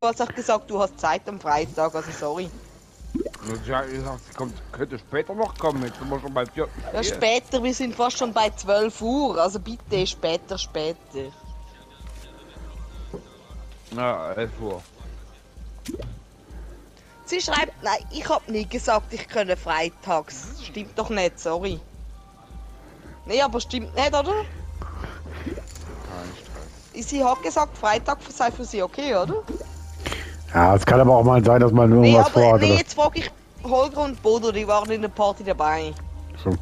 hast auch gesagt, du hast Zeit am Freitag, also sorry. Sie hat gesagt, sie könnte später noch kommen. Jetzt sind wir schon bei 4. Ja, später, wir sind fast schon bei 12 Uhr, also bitte später. Ja, 11 Uhr. Sie schreibt, nein, ich hab nie gesagt, ich könne freitags. Stimmt doch nicht, sorry. Nee, aber stimmt nicht, oder? Kein Stress. Sie hat gesagt, Freitag sei für sie okay, oder? Ja, es kann aber auch mal sein, dass man Nee, irgendwas aber vorhat. nee, Oder? jetzt frage ich Holger und Bodo, die waren in der Party dabei. So.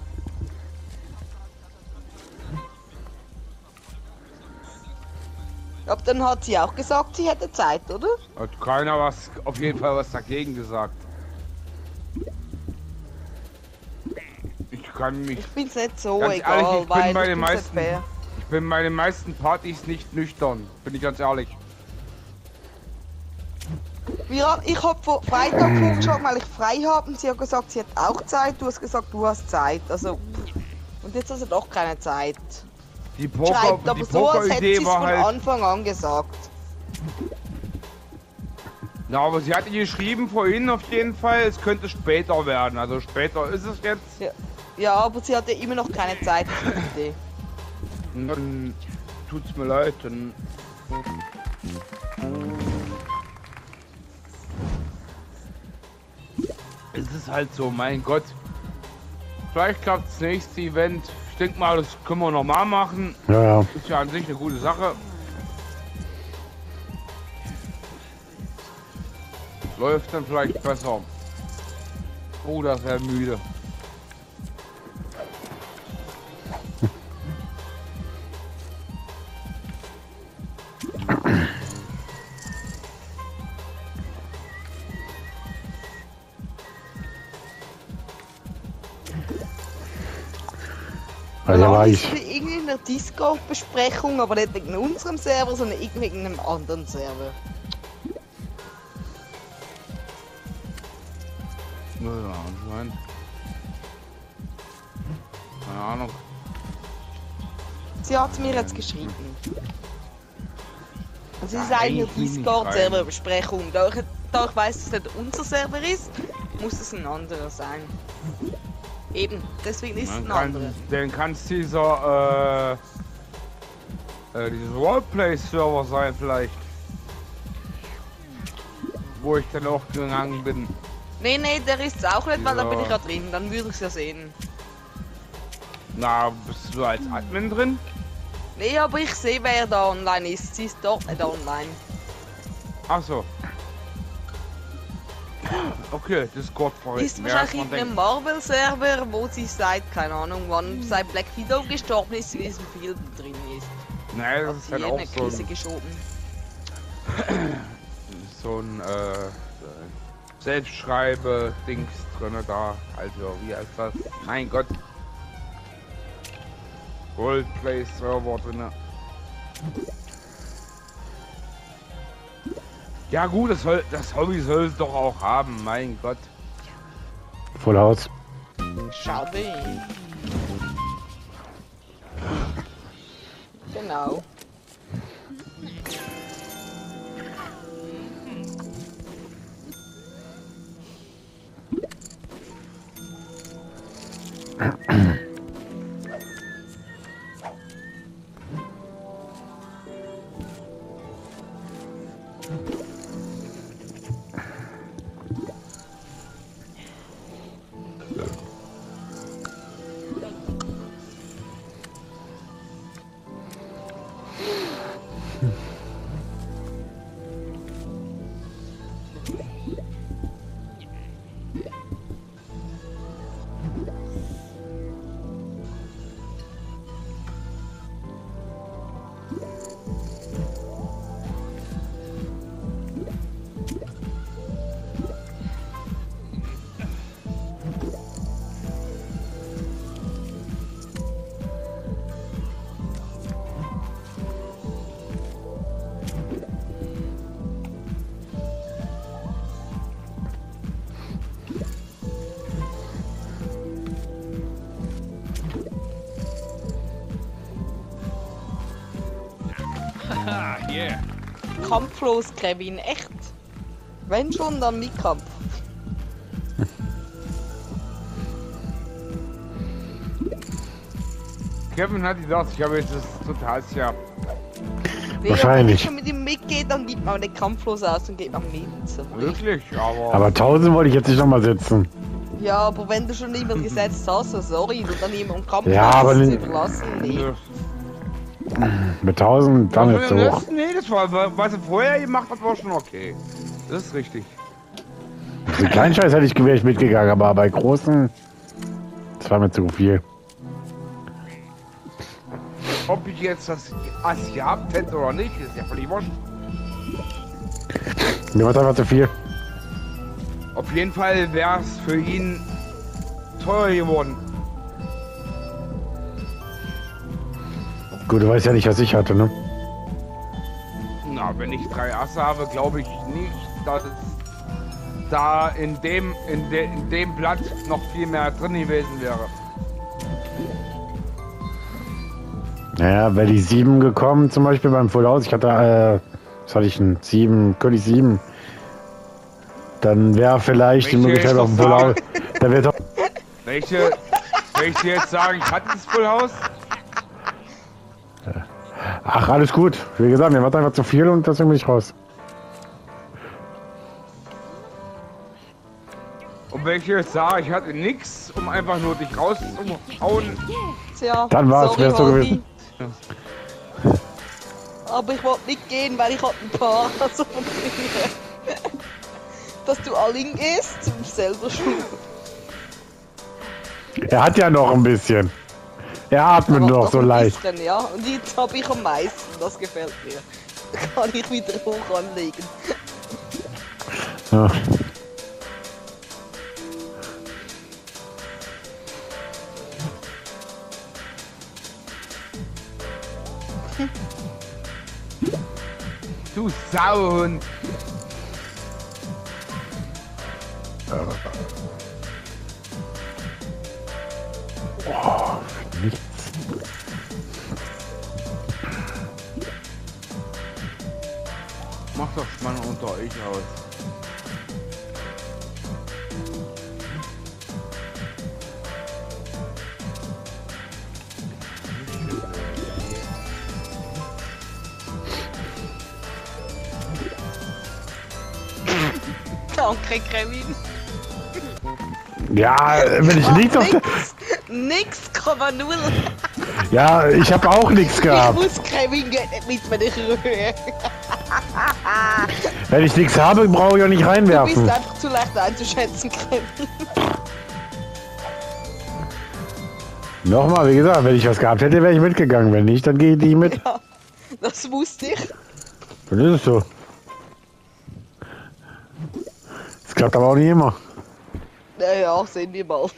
Aber dann hat sie auch gesagt, sie hätte Zeit, oder? Hat keiner auf jeden Fall was dagegen gesagt. Ich kann mich. Ich find's nicht so Ganz egal, ehrlich, ich weil bin bei ich den find's meisten. nicht fair. Ich bin bei den meisten Partys nicht nüchtern. Bin ich ganz ehrlich. Ich hab vor Freitag vorgeschlagen, weil ich frei habe und sie hat gesagt, sie hat auch Zeit. Du hast gesagt, du hast Zeit. Also, und jetzt hast du doch keine Zeit. Die Schreibt aber so, als hätte sie Poker-Idee es war von halt. Anfang an gesagt. Ja, aber sie hatte geschrieben vorhin auf jeden Fall, es könnte später werden. Also später ist es jetzt. Ja, aber sie hatte immer noch keine Zeit. Bitte. Dann tut's mir leid, dann. Es ist halt so, mein Gott. Vielleicht klappt das nächste Event. Ich denke mal, das können wir nochmal machen. Ja. Ist ja an sich eine gute Sache. Läuft dann vielleicht besser. Oh, das ist ja müde. Also da war ist ich. für irgendeine Discord-Besprechung, aber nicht wegen unserem Server, sondern wegen einem anderen Server. Ja, anscheinend. Keine Ahnung. Sie hat es mir jetzt geschrieben. Es ist eine Eigentlich nicht Discord-Server-Besprechung. Da ich weiß, dass es nicht unser Server ist, muss es ein anderer sein. Eben, deswegen ist es ein anderer. Dann kann es dieser Roleplay-Server sein vielleicht. Wo ich dann auch gegangen bin. Nee, der ist es auch nicht, weil da bin ich Ja. ja drin. Dann würde ich es ja sehen. Na, bist du als Admin drin? Nee, aber ich sehe, wer da online ist. Sie ist dort nicht online. Ach so. Okay, Discord verrät Ist mehr, als wahrscheinlich man in einem denkt. Marvel-Server, wo sie seit, keine Ahnung wann, seit Black Widow gestorben ist, in diesem Film drin ist. Nein, das Hat ist sie dann in auch eine so Krise ein, geschoben. Selbstschreibe-Dings drin da. Also, wie heißt das? Mein Gott. Roleplay-Server drin. Ja gut, das Hobby soll es doch auch haben, mein Gott. Voll Haus. Schade. Genau. Yeah. Kampflos, Kevin, echt? Wenn schon, dann Mitkampf. Kevin hat gesagt, ich habe jetzt das total ja. Wahrscheinlich. Wenn ich schon mit ihm mitgehe, dann gibt man den kampflos aus und geht nach mit. Wirklich, aber. Aber 1000 wollte ich jetzt nicht nochmal setzen. Ja, aber wenn du schon niemand gesetzt hast, so sorry, du dann jemanden Kampf Ja, aber zu nicht- überlassen. Nee. Mit 1000 dann jetzt so hoch. Nee, das war, was er vorher gemacht hat, war schon okay. Das ist richtig. Den kleinen Scheiß hätte ich wäre ich mitgegangen, aber bei großen. Das war mir zu viel. Ob ich jetzt das Ass gehabt hätte oder nicht, ist ja völlig wurscht. Mir war einfach zu viel. Auf jeden Fall wäre es für ihn teuer geworden. Gut, du weißt ja nicht, was ich hatte, ne? Na, wenn ich 3 Asse habe, glaube ich nicht, dass es da in dem Blatt noch viel mehr drin gewesen wäre. Naja, wäre die 7 gekommen, zum Beispiel beim Full House. Ich hatte, was hatte ich denn? 7, König 7. Dann wäre vielleicht die Welche Möglichkeit ist auf dem das Full da? House. Da wäre doch. Welche, wenn ich dir jetzt sagen, ich hatte das Full House? Ach, alles gut. Wie gesagt, mir war einfach zu viel und deswegen bin ich raus. Und wenn ich dir jetzt sage, ich hatte nix, um einfach nur dich rauszuhauen, Tja, Dann war's, sorry, wär's so Waldi. gewesen. Aber ich wollte nicht gehen, weil ich hatte ein paar. Also von dem her. Dass du Alling isst, selber schuld. Er hat ja noch ein bisschen. Er atmet Aber noch so ein leicht. bisschen, ja. Und jetzt habe ich am meisten, das gefällt mir. Kann ich wieder hoch anlegen. Ja. du Sauhund. Nichts. Mach doch mal unter euch aus. Danke, Kevin. Ja, wenn ich nichts auf der. Nix, 0,0. Ja, ich habe auch nichts Ich gehabt. muss Kevin geht nicht mit, wenn ich rühre. Wenn ich nichts habe, brauche ich auch nicht Du bist reinwerfen. einfach zu leicht einzuschätzen, Kevin. Nochmal, wie gesagt, wenn ich was gehabt hätte, wäre ich mitgegangen. Wenn nicht, dann gehe ich nicht mit. Ja, das wusste ich. Dann ist es so. Das klappt aber auch nicht immer. Naja, sehen wir mal.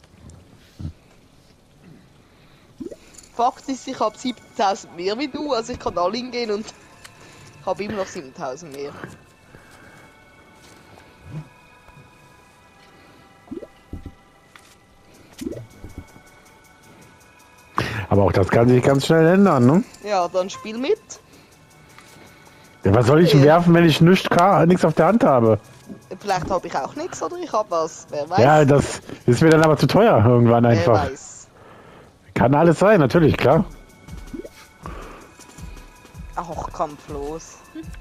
Fakt ist, ich habe 7.000 mehr wie du, also ich kann alle hingehen und habe immer noch 7.000 mehr. Aber auch das kann sich ganz schnell ändern, ne? Ja, dann spiel mit. Ja, was soll ich Okay. werfen, wenn ich nichts auf der Hand habe? Vielleicht habe ich auch nichts oder ich habe was. Wer weiß. Ja, das ist mir dann aber zu teuer irgendwann Wer einfach. weiß. Kann alles sein, natürlich, klar. Ach, kampflos.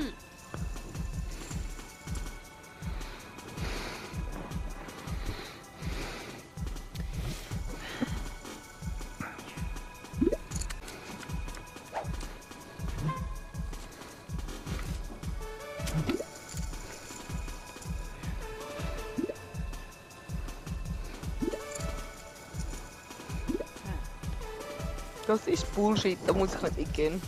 Das ist Bullshit, da muss ich nicht mitgehen.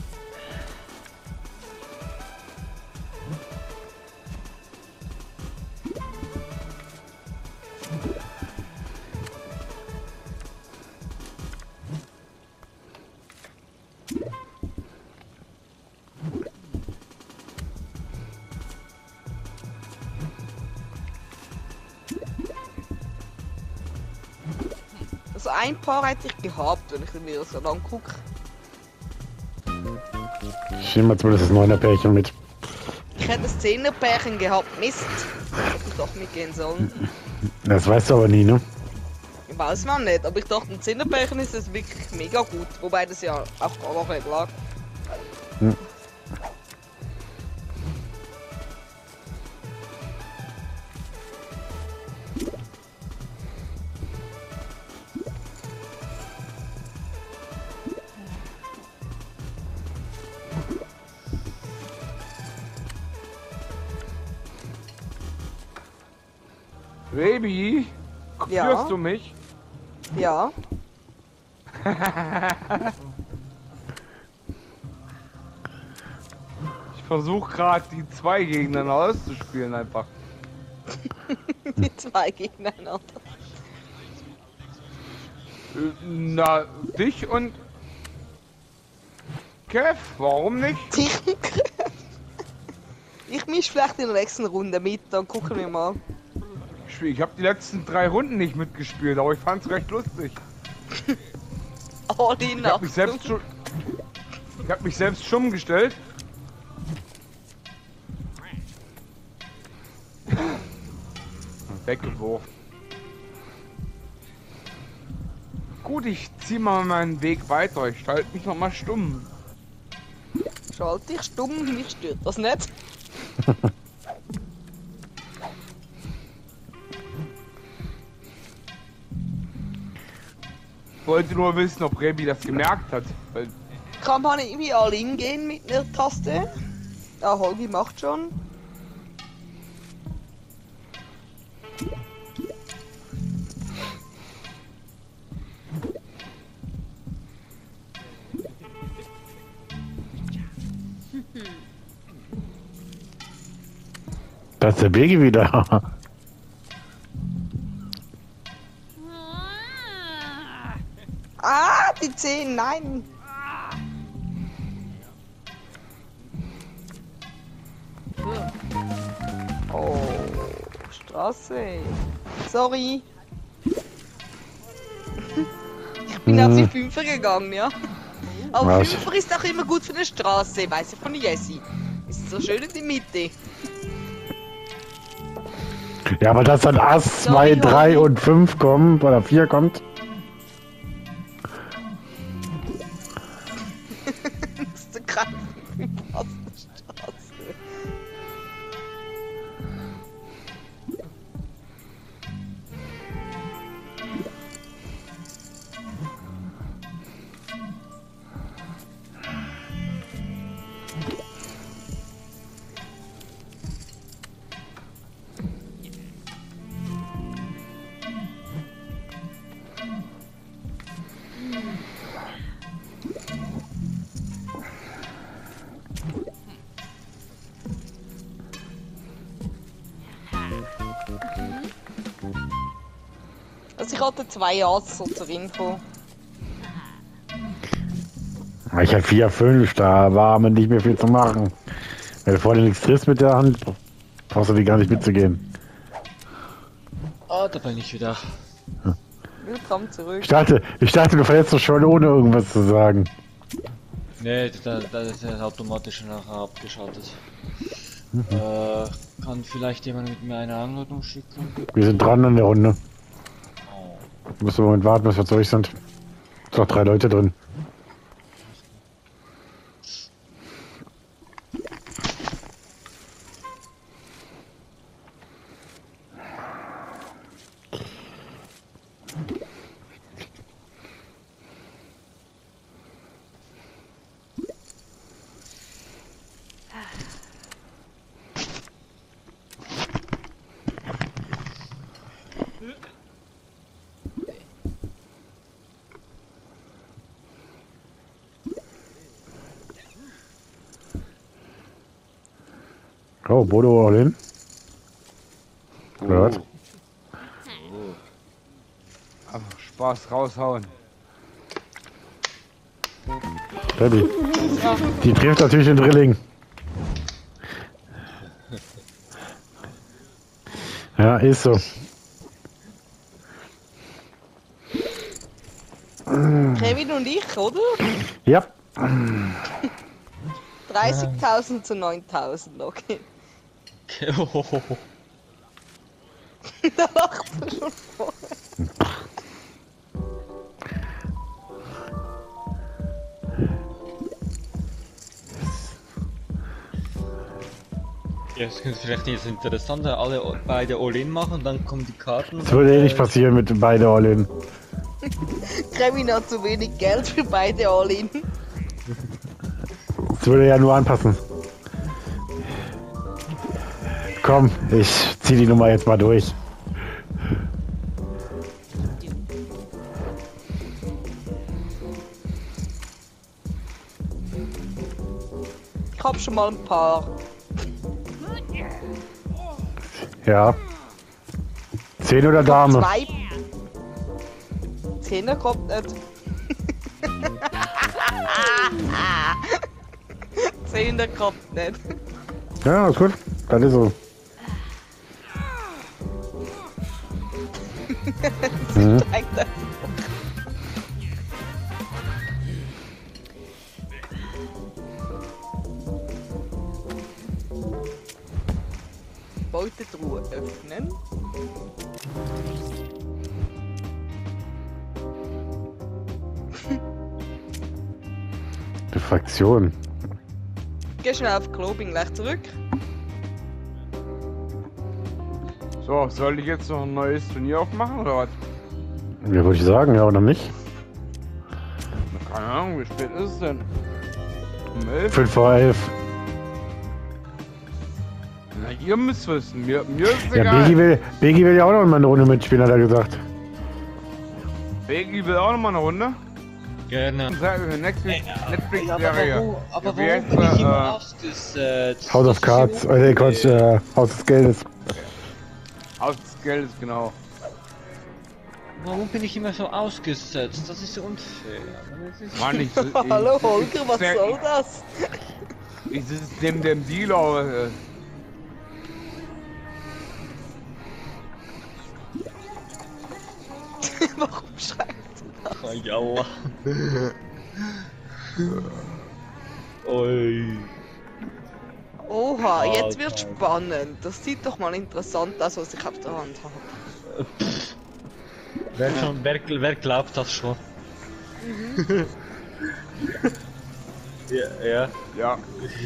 Also ein Paar hätte ich gehabt, wenn ich mir das so angucke. Ich nehme mal zumindest das 9er Pärchen mit. Ich hätte ein 10er-Pärchen gehabt. Mist. Hätte ich doch mitgehen sollen. Das weißt du aber nie, ne? Weiß man nicht, aber ich dachte, ein 10er-Pärchen ist das wirklich mega gut. Wobei das ja auch gar nicht lag. Hm. Baby, Ja. spürst du mich? Ja. Ich versuche gerade die 2 gegeneinander auszuspielen einfach. Die 2 gegeneinander. Na, dich und Kev, warum nicht? Ich misch vielleicht in der nächsten Runde mit, dann gucken wir mal. Ich habe die letzten 3 Runden nicht mitgespielt, aber ich fand's recht lustig. Oh, die Ich habe mich selbst stumm gestellt. Und weggeworfen. Gut, ich zieh mal meinen Weg weiter. Ich schalte mich noch mal stumm. Schalte dich stumm, mich stört das nicht. Ich wollte nur wissen, ob Rebi das gemerkt hat. Weil Kann man irgendwie alle hingehen mit einer Taste? Ja, Holgi macht schon. Da ist der Begi wieder. Ah, die 10, nein. Oh, Straße. Sorry. Ich bin auf die 5er gegangen, ja. Aber Was? 5er ist auch immer gut für eine Straße, weiß ich von Jessie. Ist so schön in die Mitte. Ja, aber dass dann Ass 2, Sorry, 3 Holgi. und 5 kommt, oder 4 kommt. Musst du greifen, auf der Straße. Also ich hatte 2 Ass so zur Info. Ich hatte 4, 5, da war aber nicht mehr viel zu machen. Wenn du vorher nichts triffst mit der Hand, brauchst du die gar nicht mitzugehen. Ah, da bin ich wieder. Willkommen zurück. Ich dachte, du verletzt dich schon ohne irgendwas zu sagen. Nee, da ist er automatisch nachher abgeschaltet. Kann vielleicht jemand mit mir eine Anleitung schicken? Wir sind dran an der Runde. Oh. Du musst im Moment warten, bis wir durch sind. Sind noch 3 Leute drin. Oh, Bodo all in. Gehört. einfach Spaß raushauen. Ready. Die trifft natürlich den Drilling. Ja, ist so. Kevin und ich, oder? Ja. 30.000 zu 9.000, okay. Da lacht er schon vor. Ja, das könnte vielleicht jetzt interessant, alle beide All-In machen und dann kommen die Karten. Das würde eh nicht passieren mit beide All-In. Kevin hat zu wenig Geld für beide All-In. Das würde ja nur anpassen. Komm, ich zieh die Nummer jetzt mal durch. Ich hab schon mal ein paar. Ja. 10 oder Dame? 2. 10er kommt nicht. 10er kommt nicht. Ja, ist gut. Das ist so. Steigt das. Beutetruhe öffnen. Die Fraktion. Geh schnell auf Klo, bin gleich zurück. So, soll ich jetzt noch ein neues Turnier aufmachen oder was? Ja, würde ich sagen, ja oder nicht? Keine Ahnung, wie spät ist es denn? Um 11? 5 vor 11. Na, ihr müsst wissen, mir ist es Ja, egal. Biggie will ja auch noch mal eine Runde mitspielen, hat er gesagt. Biggie will auch noch mal eine Runde. Gerne. Netflix-Serie. Aber Wie warum heißt bin ich sie, immer ausgesetzt? House of Cards, Quatsch, Haus des Geldes. Aus des Geldes, genau. Warum bin ich immer so ausgesetzt? Das ist so unfair. Das ist Mann, ich Hallo Holger, was soll das? Ich sitze neben dem Dealer. Warum schreibt Oh, Jalla. Oi. Oha, jetzt Alter. wird spannend. Das sieht doch mal interessant aus, was ich auf der Hand habe. Wer glaubt das schon? Ja. Ja.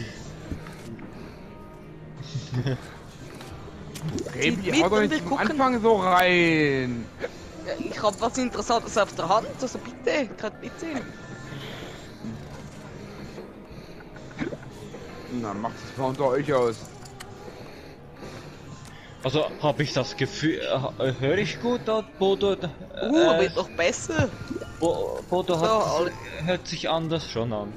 Baby, mit hau doch und nicht wir zum gucken. Anfang so rein. Ja, ich habe was Interessantes auf der Hand, also bitte, gerade mitsehen. Na, macht es mal unter euch aus. Also habe ich das Gefühl, höre ich gut, dass Bodo, Wird noch besser. Bodo So, hat, alle- hört sich anders schon an.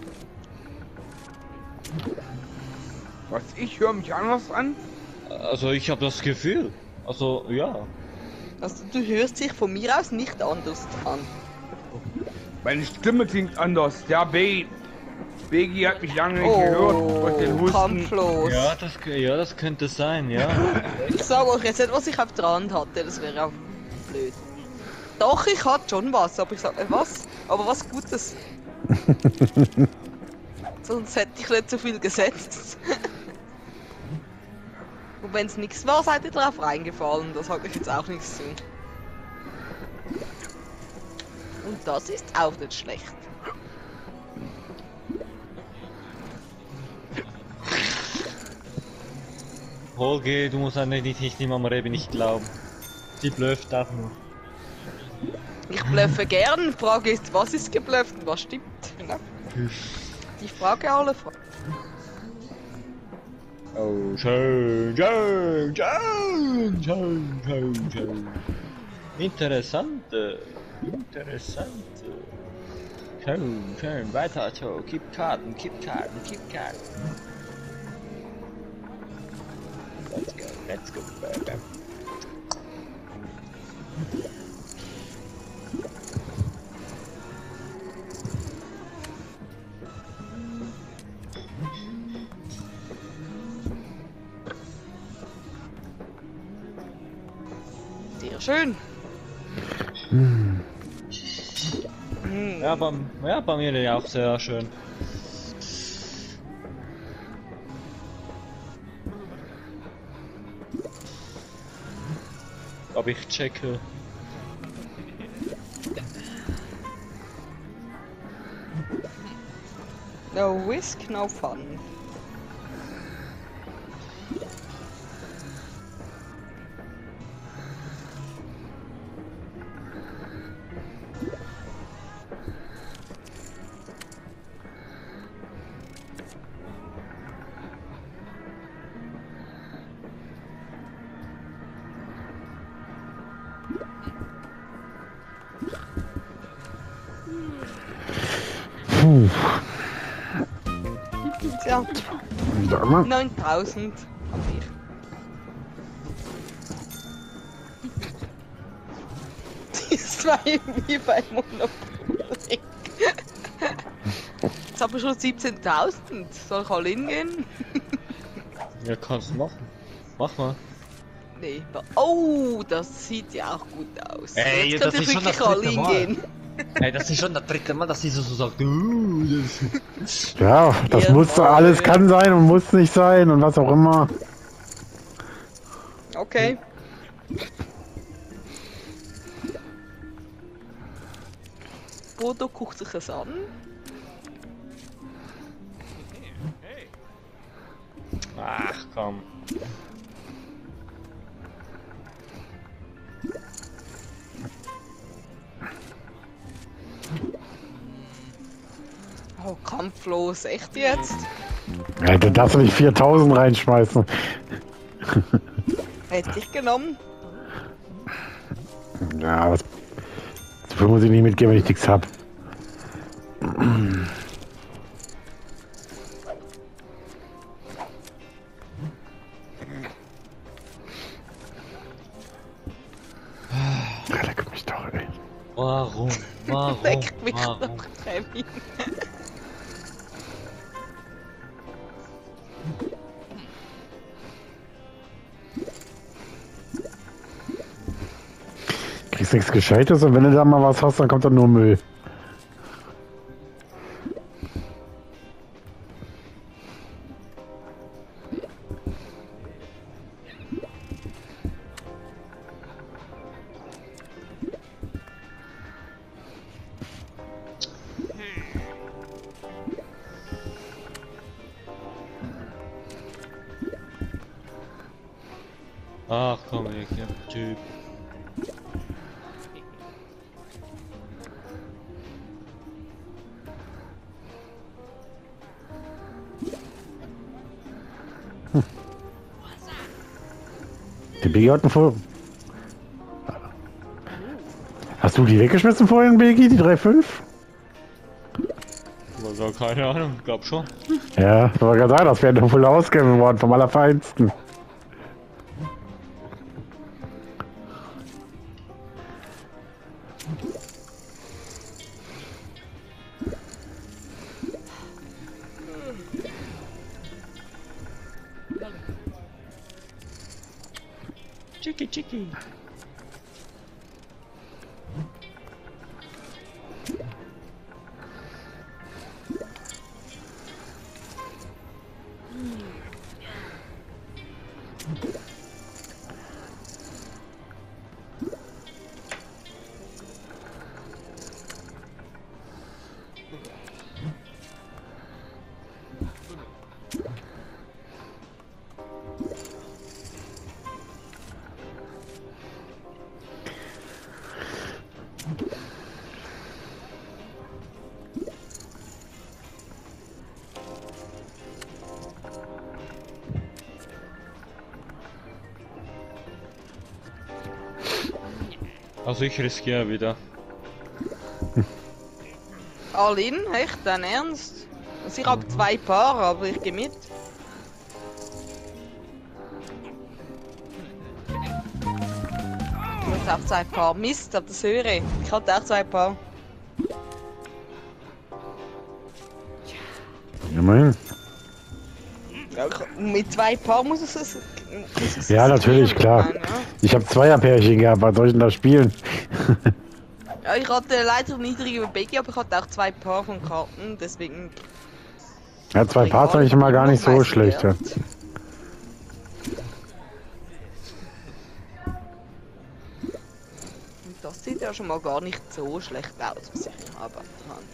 Was, ich höre mich anders an? Also ich habe das Gefühl, also ja. Also du hörst dich von mir aus nicht anders an. Meine Stimme klingt anders. Ja, Biggie hat mich lange nicht gehört. Durch den Husten. Kampflos. Ja, das könnte sein, ja. Ich sag euch jetzt nicht, was ich auf der Hand hatte, das wäre auch blöd. Doch, ich hatte schon was, aber ich sag, was? Aber was Gutes. Sonst hätte ich nicht so viel gesetzt. Und wenn es nichts war, seid ihr drauf reingefallen. Das hat euch jetzt auch nichts zu. Und das ist auch nicht schlecht. Holger, du musst eigentlich nicht die Mama Rebi nicht glauben. Sie blöfft auch nur. Ich blöffe gern. Die Frage ist, was ist geblufft und was stimmt. Genau. Die Frage alle Fragen. Oh, schön. Interessant. Schön. Weiter, so. Gib Karten. Let's go, baby. Sehr schön. Ja, bei mir ja auch sehr schön. Aber ich checke. No risk, no fun. Puh. Tja, Sag mal. 9000 hab ich. Das war irgendwie bei Monopoly. Jetzt haben wir schon 17.000. Soll ich all hingehen? Ja, kannst du machen. Mach mal. Nee. Oh, das sieht ja auch gut aus. Ey, Jetzt das könnte ich ist schon wirklich das all dritte Mal. hingehen. Ey, das ist schon das dritte Mal, dass sie so sagt. Ja, das Ja, muss alles kann sein und muss nicht sein und was auch immer. Okay. Bodo guckt sich das an. Ach komm. Oh, kampflos. Echt jetzt? Ja, du darfst nicht 4000 reinschmeißen. Hätte ich genommen. Ja, was. Dafür muss ich nicht mitgeben, wenn ich nichts hab. Ja, leck mich doch, ey. Warum? Warum? Leckt mich Warum? doch, Kevin. Kriegst nichts Gescheites und wenn du da mal was hast, dann kommt da nur Müll. Ach komm, ich Typ. Die Biggie hat vor. Hast du die weggeschmissen vorhin, Biggie, die 3,5? Also, keine Ahnung, glaub schon. Ja, das war gerade das wäre eine volle Ausgabe geworden vom Allerfeinsten. Chicky, chicky. Also ich riskiere wieder. All in? Echt? Dein Ernst? Also ich habe 2 Paar, aber ich gehe mit. Du hast auch 2 Paar. Mist, aber das höre ich. Ich hatte auch 2 Paar. Immerhin. Ja, mit 2 Paar muss es Ja, natürlich, klar. sein, ja. Ich habe Zweierpärchen gehabt, was soll ich denn da spielen? Ja, ich hatte leider niedrige Biggie, aber ich hatte auch 2 Paar von Karten, deswegen. Ja, 2 Parts eigentlich immer gar nicht so schlecht. Ja. könnte ja schon mal gar nicht so schlecht aussehen, aber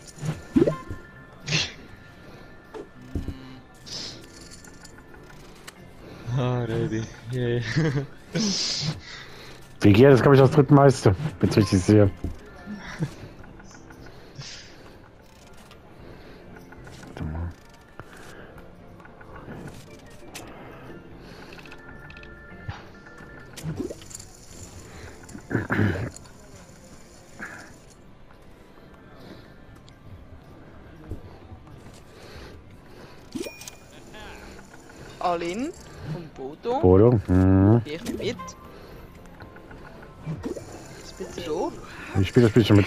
Ah, ready. Yeah. WG, das glaube ich das drittmeiste, wenn ich richtig sehe. Warte mal. Alin vom Bodo. Bodo? Mhm. Gehe ich mit. Was bist du da? Ich spiele das Spielchen mit.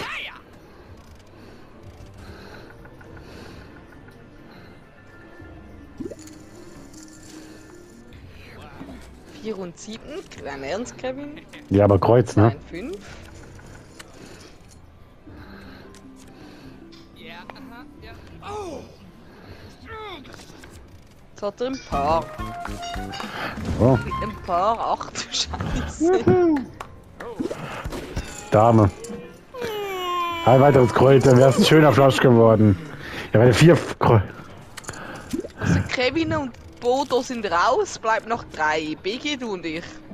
Vier und 7, klein Ernst, Kevin. Ja, aber Kreuz, ne? 5. Jetzt hat er ein Paar. Oh, Mit einem Paar, ach du Scheiße. Dame. Ein weiteres Kreuz, dann wäre es ein schöner Flasch geworden. Ja, weil 4 Kreuz. Also Kevin und Bodo sind raus, bleibt noch 3. BG, du und ich.